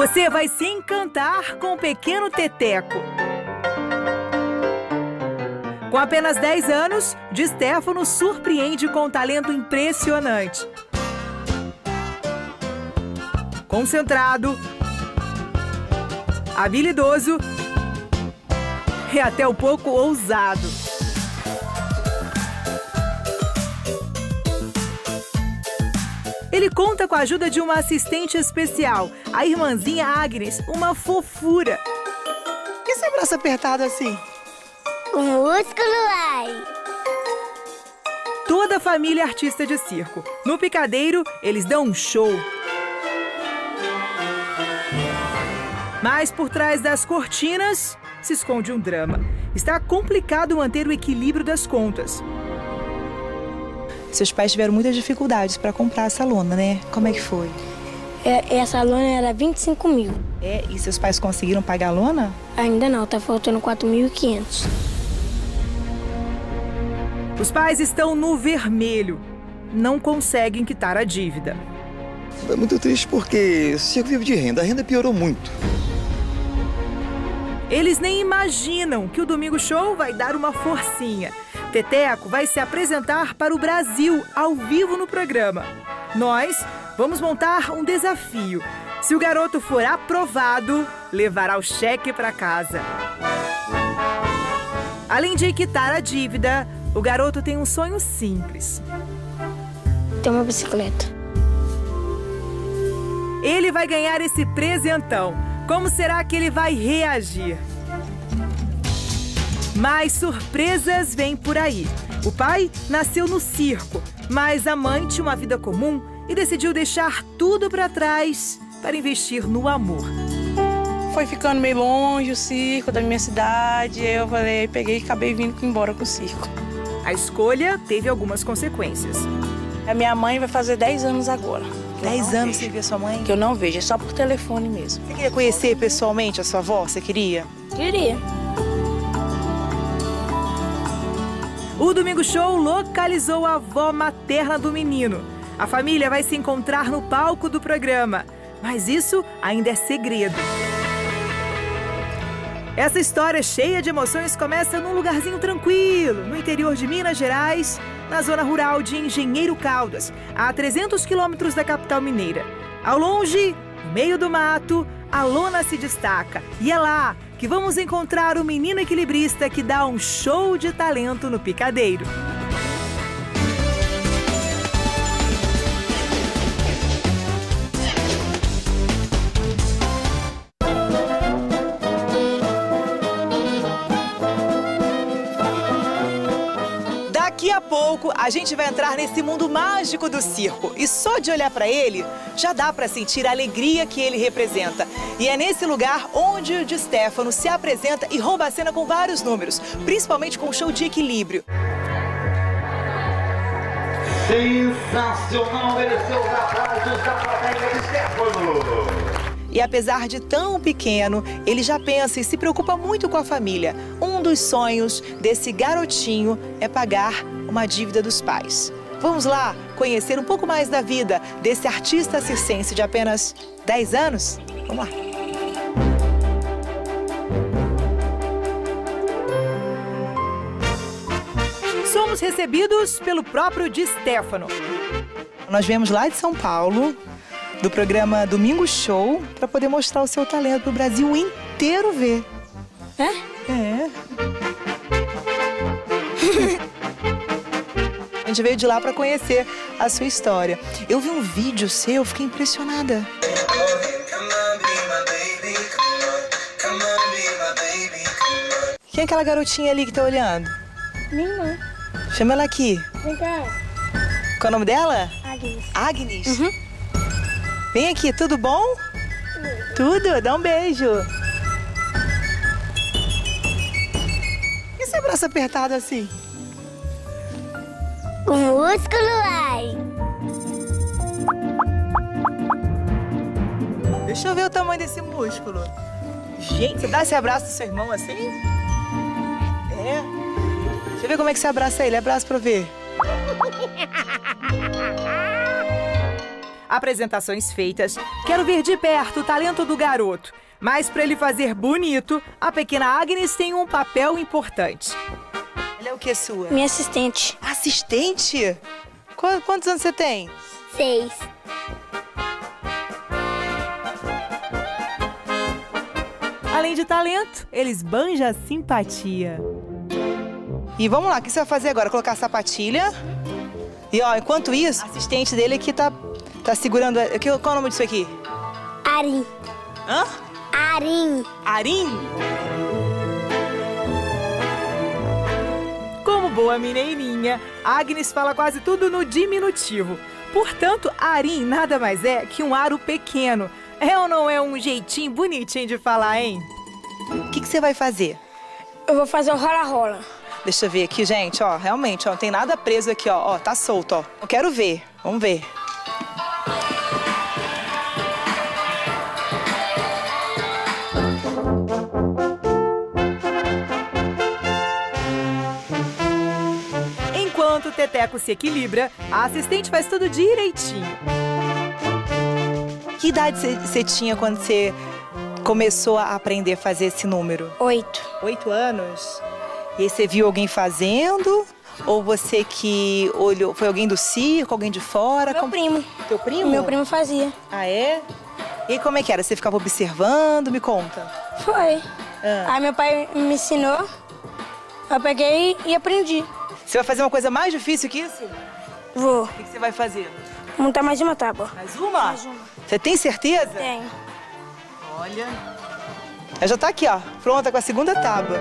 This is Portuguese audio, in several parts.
Você vai se encantar com o pequeno Teteco. Com apenas 10 anos, Di Stefano surpreende com um talento impressionante. Concentrado, habilidoso e até um pouco ousado. Ele conta com a ajuda de uma assistente especial, a irmãzinha Agnes, uma fofura. Por que esse abraço apertado assim? O músculo ai. Toda a família é artista de circo. No picadeiro, eles dão um show. Mas por trás das cortinas se esconde um drama. Está complicado manter o equilíbrio das contas. Seus pais tiveram muitas dificuldades para comprar essa lona, né? Como é que foi? Essa lona era 25 mil. E seus pais conseguiram pagar a lona? Ainda não, tá faltando 4.500. Os pais estão no vermelho. Não conseguem quitar a dívida. É muito triste porque o circo vive de renda. A renda piorou muito. Eles nem imaginam que o Domingo Show vai dar uma forcinha. Teteco vai se apresentar para o Brasil, ao vivo no programa. Nós vamos montar um desafio. Se o garoto for aprovado, levará o cheque para casa. Além de quitar a dívida, o garoto tem um sonho simples. Tem uma bicicleta. Ele vai ganhar esse presentão. Como será que ele vai reagir? Mais surpresas vêm por aí. O pai nasceu no circo, mas a mãe tinha uma vida comum e decidiu deixar tudo para trás para investir no amor. Foi ficando meio longe o circo da minha cidade, eu peguei e acabei vindo embora com o circo. A escolha teve algumas consequências. A minha mãe vai fazer 10 anos agora. 10 anos sem ver sua mãe? Que eu não vejo, é só por telefone mesmo. Você queria conhecer pessoalmente a sua avó? Você queria? Queria. O Domingo Show localizou a avó materna do menino. A família vai se encontrar no palco do programa, mas isso ainda é segredo. Essa história cheia de emoções começa num lugarzinho tranquilo, no interior de Minas Gerais, na zona rural de Engenheiro Caldas, a 300 quilômetros da capital mineira. Ao longe, no meio do mato, a lona se destaca. E é lá que vamos encontrar o menino equilibrista que dá um show de talento no picadeiro. Daqui a pouco a gente vai entrar nesse mundo mágico do circo e só de olhar para ele já dá para sentir a alegria que ele representa. E é nesse lugar onde o Di Stefano se apresenta e rouba a cena com vários números, principalmente com o show de equilíbrio. Sensacional, mereceu os aplausos da plateia Di Stefano. E apesar de tão pequeno, ele já pensa e se preocupa muito com a família. Um dos sonhos desse garotinho é pagar uma dívida dos pais. Vamos lá conhecer um pouco mais da vida desse artista circense de apenas 10 anos? Vamos lá. Somos recebidos pelo próprio Di Stefano. Nós viemos lá de São Paulo, do programa Domingo Show, para poder mostrar o seu talento para o Brasil inteiro ver. É. A gente veio de lá para conhecer a sua história. Eu vi um vídeo seu, fiquei impressionada. Quem é aquela garotinha ali que tá olhando? Minha irmã. Chama ela aqui. Vem cá. Qual é o nome dela? Agnes. Agnes? Vem aqui, tudo bom? Tudo, dá um beijo. E esse abraço apertado assim? O músculo ai. Deixa eu ver o tamanho desse músculo. Gente, você dá esse abraço do seu irmão assim? É. Deixa eu ver como é que você abraça ele. Abraça pra eu ver. Apresentações feitas, quero ver de perto o talento do garoto. Mas para ele fazer bonito, a pequena Agnes tem um papel importante. Ela é o que sua? Minha assistente. Assistente? Quantos anos você tem? 6. Além de talento, eles banjam a simpatia. E vamos lá, o que você vai fazer agora? Colocar a sapatilha. E ó, enquanto isso, a assistente dele aqui tá segurando... Qual é o nome disso aqui? Arim. Hã? Arim. Arim? Como boa mineirinha, Agnes fala quase tudo no diminutivo. Portanto, Arim nada mais é que um aro pequeno. É ou não é um jeitinho bonitinho de falar, hein? O que você vai fazer? Eu vou fazer o rola-rola. Deixa eu ver aqui, gente, ó. Realmente, ó, não tem nada preso aqui, ó. Ó, tá solto, ó. Eu quero ver. Vamos ver. Enquanto o Teteco se equilibra, a assistente faz tudo direitinho. Que idade você tinha quando você começou a aprender a fazer esse número? 8. 8 anos? E aí você viu alguém fazendo? Ou você que olhou, foi alguém do circo, alguém de fora? Meu primo. Teu primo? Meu primo fazia. Ah, é? E aí, como é que era? Você ficava observando? Me conta. Foi. Ah. Aí meu pai me ensinou, eu peguei e aprendi. Você vai fazer uma coisa mais difícil que isso? Vou O que você vai fazer? montar mais uma tábua. Mais uma? Mais uma. Você tem certeza? Tenho. Olha. Ela já tá aqui, ó, pronta com a segunda tábua.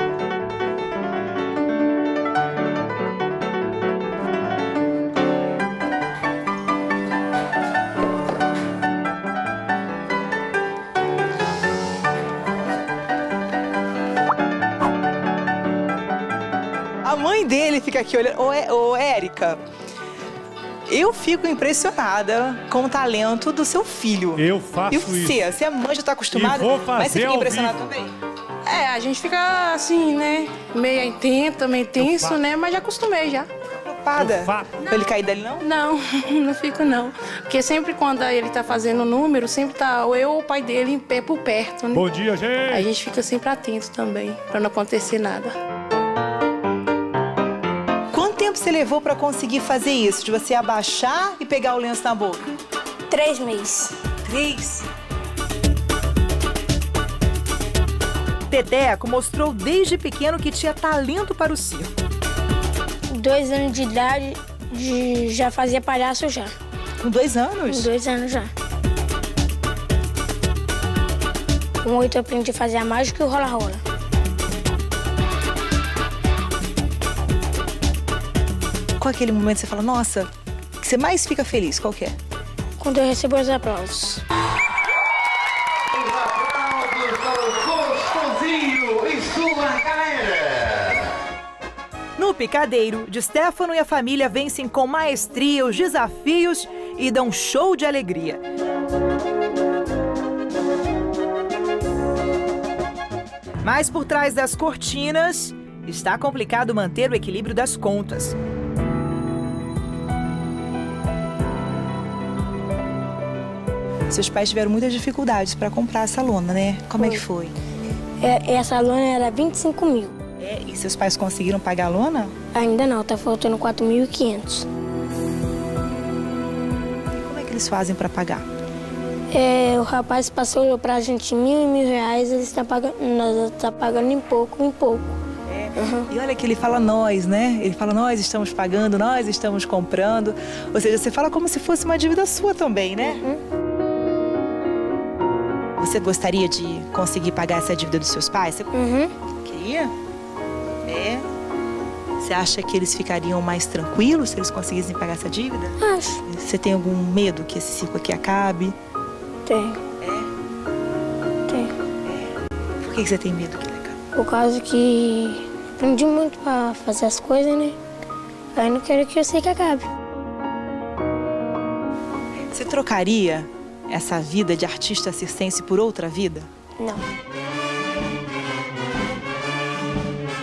A mãe dele fica aqui olhando. Ô, Érica, eu fico impressionada com o talento do seu filho. Eu faço isso. E você? Você é mãe, já tá acostumada? E vou fazer mas você fica ao impressionada vivo. também? É, a gente fica assim, né? Meio intento, meio tenso, né? Mas já acostumei já. Preocupada? Eu faço. Pra ele cair dali, não? Não, não fico não. Porque sempre quando ele tá fazendo o número, sempre tá eu ou o pai dele em pé por perto, né? Bom dia, A gente! gente fica sempre atento também, pra não acontecer nada. Quanto tempo você levou pra conseguir fazer isso? De você abaixar e pegar o lenço na boca? 3 meses. 3? Teteco mostrou desde pequeno que tinha talento para o circo. 2 anos de idade, já fazia palhaço já. Com 2 anos? Com 2 anos já. Com 8 eu aprendi a fazer a mágica e o rola-rola. Qual é aquele momento que você fala, nossa, que você mais fica feliz? Qual que é? Quando eu recebo os aplausos. Os aplausos para o Gostosinho e sua galera. No picadeiro, de Stefano e a família vencem com maestria os desafios e dão show de alegria. Mas por trás das cortinas, está complicado manter o equilíbrio das contas. Seus pais tiveram muitas dificuldades para comprar essa lona, né? Como é que foi? Essa lona era 25 mil. É, e seus pais conseguiram pagar a lona? Ainda não, tá faltando 4.500. Como é que eles fazem para pagar? O rapaz passou pra gente R$1.000 e R$1.000, eles estão pagando, nós tá pagando em pouco, em pouco. E olha que ele fala nós, né? Ele fala nós estamos pagando, nós estamos comprando. Ou seja, você fala como se fosse uma dívida sua também, né? Você gostaria de conseguir pagar essa dívida dos seus pais? Você queria? É? Você acha que eles ficariam mais tranquilos se eles conseguissem pagar essa dívida? Acho. Você tem algum medo que esse circo aqui acabe? Tem. Tem. Por que você tem medo que ele acabe? Por causa que aprendi muito pra fazer as coisas, né? Aí não quero que eu sei que acabe. Você trocaria essa vida de artista circense por outra vida? Não.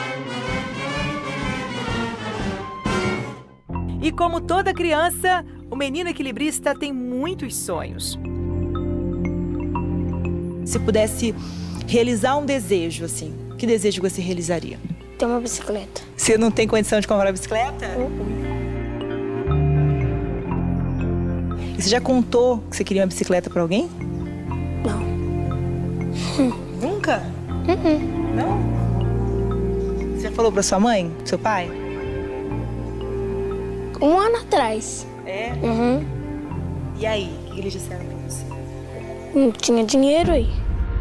E como toda criança, o menino equilibrista tem muitos sonhos. Se pudesse realizar um desejo, assim, que desejo você realizaria? Ter uma bicicleta. Você não tem condição de comprar uma bicicleta? E você já contou que você queria uma bicicleta para alguém? Não. Nunca? Não? Você já falou para sua mãe, seu pai? 1 ano atrás. É? Uhum. E aí, o que eles disseram pra você? Não tinha dinheiro aí.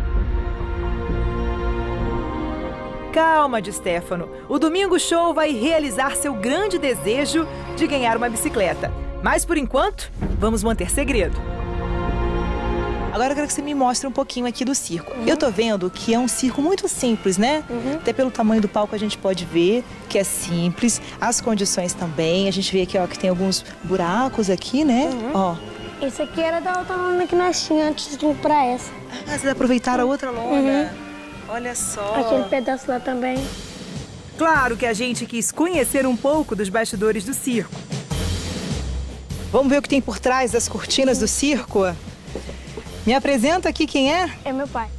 Calma, Di Stefano. O Domingo Show vai realizar seu grande desejo de ganhar uma bicicleta. Mas, por enquanto, vamos manter segredo. Agora eu quero que você me mostre um pouquinho aqui do circo. Eu tô vendo que é um circo muito simples, né? Até pelo tamanho do palco a gente pode ver que é simples. As condições também. A gente vê aqui, ó, que tem alguns buracos aqui, né? Ó. Esse aqui era da outra lona que nós tínhamos antes de ir pra essa. Ah, vocês aproveitaram a outra lona. Olha só. Aquele pedaço lá também. Claro que a gente quis conhecer um pouco dos bastidores do circo. Vamos ver o que tem por trás das cortinas do circo? Me apresenta aqui quem é? É meu pai.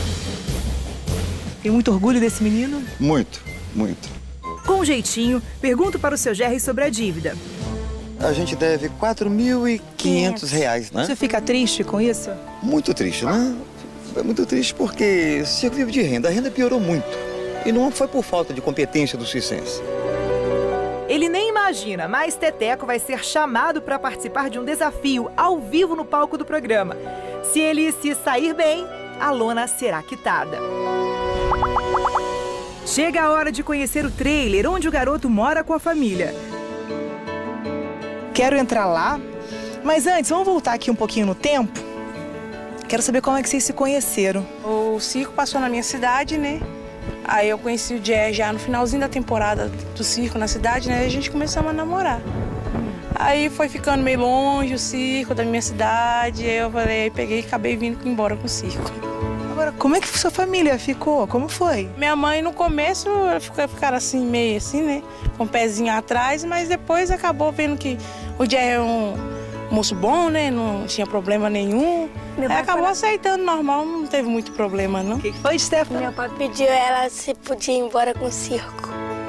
Tem muito orgulho desse menino? Muito, muito. Com um jeitinho, pergunto para o seu Jerry sobre a dívida. A gente deve R$4.500, né? Você fica triste com isso? Muito triste, né? É muito triste porque o circo vive de renda. A renda piorou muito. E não foi por falta de competência do circense. Ele nem imagina, mas Teteco vai ser chamado para participar de um desafio ao vivo no palco do programa. Se ele se sair bem, a lona será quitada. Chega a hora de conhecer o trailer onde o garoto mora com a família. Quero entrar lá, mas antes, vamos voltar aqui um pouquinho no tempo? Quero saber como é que vocês se conheceram. O circo passou na minha cidade, né? Aí eu conheci o Jerry já no finalzinho da temporada do circo na cidade, né? E a gente começamos a namorar. Aí foi ficando meio longe o circo da minha cidade, aí eu falei, peguei e acabei vindo embora com o circo. Agora, como é que sua família ficou? Como foi? Minha mãe no começo ficaram assim, meio assim, né? Com o pezinho atrás, mas depois acabou vendo que o Jerry é um moço bom, né? Não tinha problema nenhum. Aí acabou aceitando normal, não teve muito problema, não. O que foi, Stefano? Meu pai pediu ela se podia ir embora com o circo.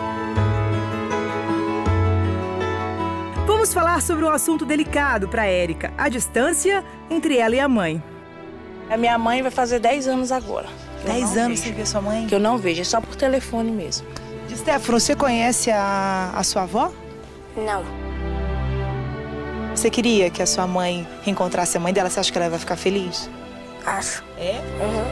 Vamos falar sobre um assunto delicado para Érica, a distância entre ela e a mãe. A minha mãe vai fazer 10 anos agora. 10 anos sem ver sua mãe? Que eu não vejo, é só por telefone mesmo. Stefano, você conhece a sua avó? Não. Você queria que a sua mãe reencontrasse a mãe dela? Você acha que ela vai ficar feliz? Acho. É? Uhum.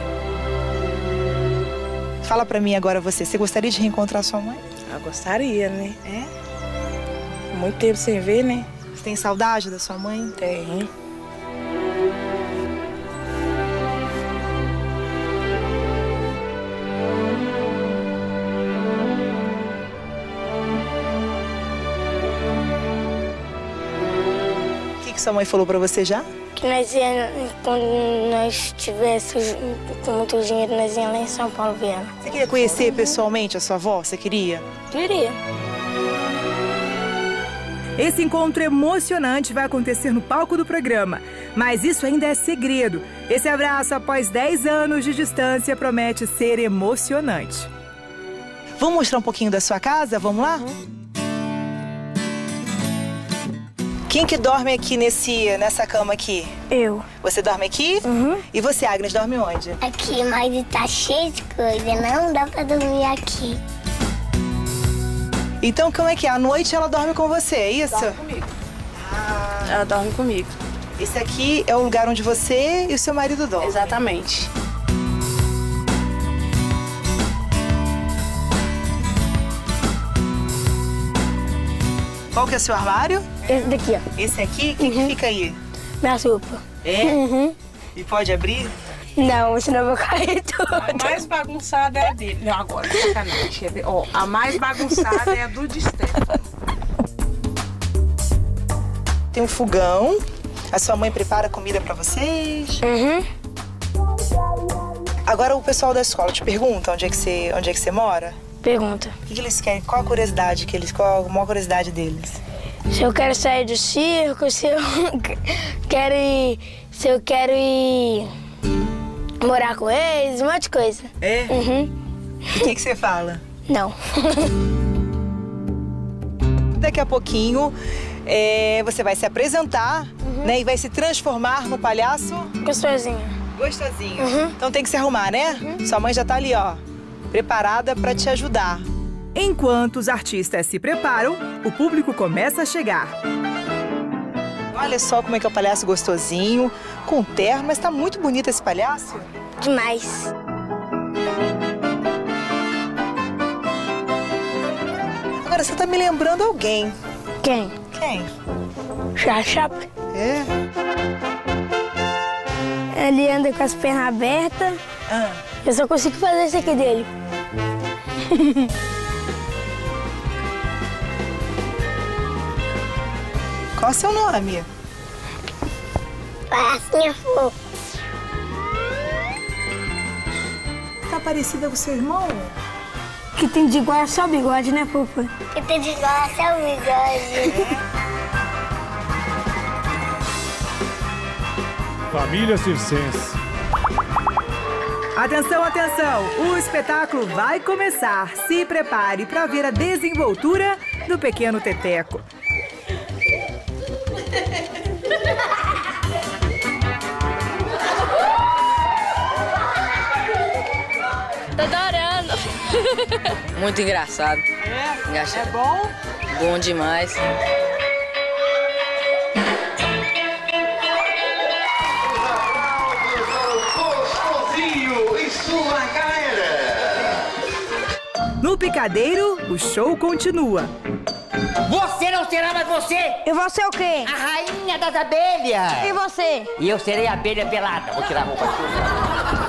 Fala pra mim agora você gostaria de reencontrar sua mãe? Eu gostaria, né? É? Muito tempo sem ver, né? Você tem saudade da sua mãe? Tem. O que sua mãe falou pra você já? Que nós ia, quando nós tivéssemos com muito dinheiro, nós ia lá em São Paulo ver ela. Você queria conhecer pessoalmente a sua avó? Você queria? Queria. Esse encontro emocionante vai acontecer no palco do programa, mas isso ainda é segredo. Esse abraço após 10 anos de distância promete ser emocionante. Vamos mostrar um pouquinho da sua casa? Vamos lá? Quem que dorme aqui nessa cama aqui? Eu. Você dorme aqui? E você, Agnes, dorme onde? Aqui, mas tá cheio de coisa, não dá pra dormir aqui. Então, como é que é? À noite ela dorme com você, é isso? Dorme comigo. Ela dorme comigo. Esse aqui é o lugar onde você e o seu marido dormem? Exatamente. Qual que é o seu armário? Esse daqui, ó. Esse aqui? O que fica aí? Minha roupa. É? E pode abrir? Não, senão eu vou cair tudo. A mais bagunçada é a dele. Não, agora, sacanagem. Ó, a mais bagunçada é a do de Stefano. Tem um fogão. A sua mãe prepara comida pra vocês. Agora o pessoal da escola te pergunta onde é que você mora? Pergunta. O que eles querem? Qual a curiosidade qual a maior curiosidade deles? Se eu quero sair do circo, se eu quero ir morar com eles, um monte de coisa. É? Uhum. E o que você fala? Não. Daqui a pouquinho você vai se apresentar, né? E vai se transformar no palhaço Gostosinho. gostosinho. Então tem que se arrumar, né? Sua mãe já tá ali, ó, preparada para te ajudar. Enquanto os artistas se preparam, o público começa a chegar. Olha só como é que é o palhaço gostosinho, com terno, mas tá muito bonito esse palhaço. Demais. Agora você tá me lembrando alguém. Quem? Quem? Chachape. É? Ele anda com as pernas abertas. Eu só consigo fazer isso aqui dele. Qual é o seu nome? Palhacinha fofo. Tá parecida com seu irmão? Que tem de igual é só o bigode, né, Pupa? Que tem de igual é só o bigode. Família Circense. Atenção, atenção! O espetáculo vai começar. Se prepare para ver a desenvoltura do pequeno Teteco. Tô adorando. Muito engraçado. É? Engraçado. É bom? Bom demais. Gostosinho e sua galera. No picadeiro, o show continua. Você não será mais você! E você o quê? A rainha das abelhas! E você? E eu serei a abelha pelada. Vou tirar a roupa toda.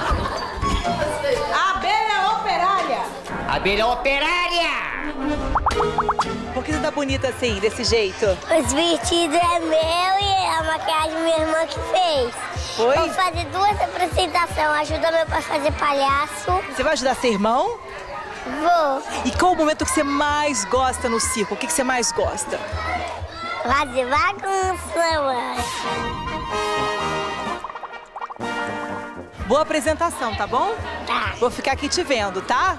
Abelha operária! Abelha operária! Por que você tá bonita assim, desse jeito? Os vestidos é meu e a maquiagem minha irmã que fez. Foi? Vou fazer 2 apresentações. Ajuda meu pai a fazer palhaço. Você vai ajudar seu irmão? Vou E qual o momento que você mais gosta no circo? O que você mais gosta? fazer bagunça, mãe. Boa apresentação, tá bom? Tá. Vou ficar aqui te vendo, tá?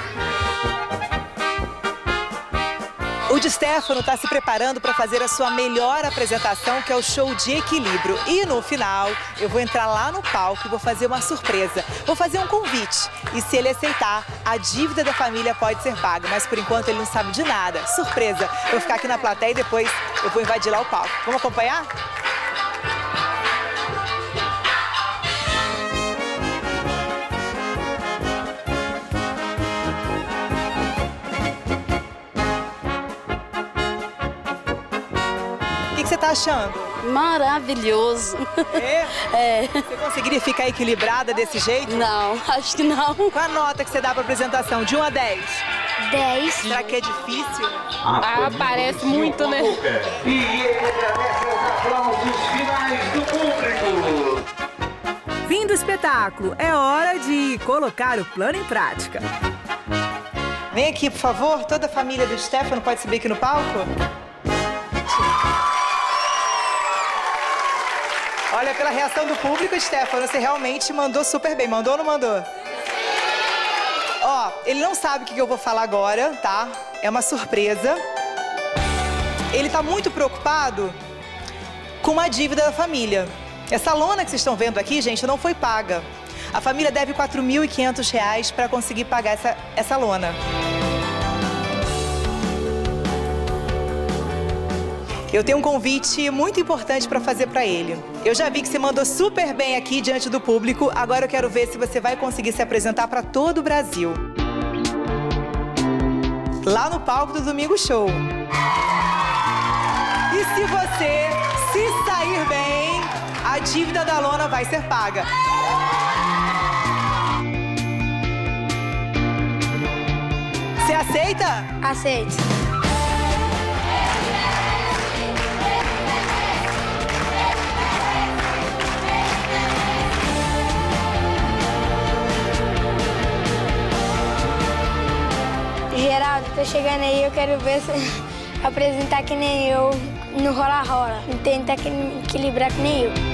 O Di Stefano está se preparando para fazer a sua melhor apresentação, que é o show de equilíbrio. E no final, eu vou entrar lá no palco e vou fazer uma surpresa. Vou fazer um convite. E se ele aceitar, a dívida da família pode ser paga. Mas por enquanto ele não sabe de nada. Surpresa! Eu vou ficar aqui na plateia e depois eu vou invadir lá o palco. Vamos acompanhar? O que você tá achando? Maravilhoso. É? É. Você conseguiria ficar equilibrada desse jeito? Não, acho que não. Qual a nota que você dá pra apresentação? De 1 a 10? 10. Será que é difícil? Parece muito, né? E ele agradece os aplausos finais do público. Fim do espetáculo. É hora de colocar o plano em prática. Vem aqui, por favor. Toda a família do Stefano pode subir aqui no palco? Olha, pela reação do público, Stefano, você realmente mandou super bem. Mandou ou não mandou? Ó, ele não sabe o que eu vou falar agora, tá? É uma surpresa. Ele tá muito preocupado com uma dívida da família. Essa lona que vocês estão vendo aqui, gente, não foi paga. A família deve R$ 4.500 para conseguir pagar essa lona. Eu tenho um convite muito importante para fazer para ele. Eu já vi que você mandou super bem aqui diante do público. Agora eu quero ver se você vai conseguir se apresentar para todo o Brasil. Lá no palco do Domingo Show. E se você se sair bem, a dívida da lona vai ser paga. Você aceita? Aceito. Geraldo, tô chegando aí, eu quero ver se apresentar que nem eu. no rola-rola. Tenta equilibrar que nem eu.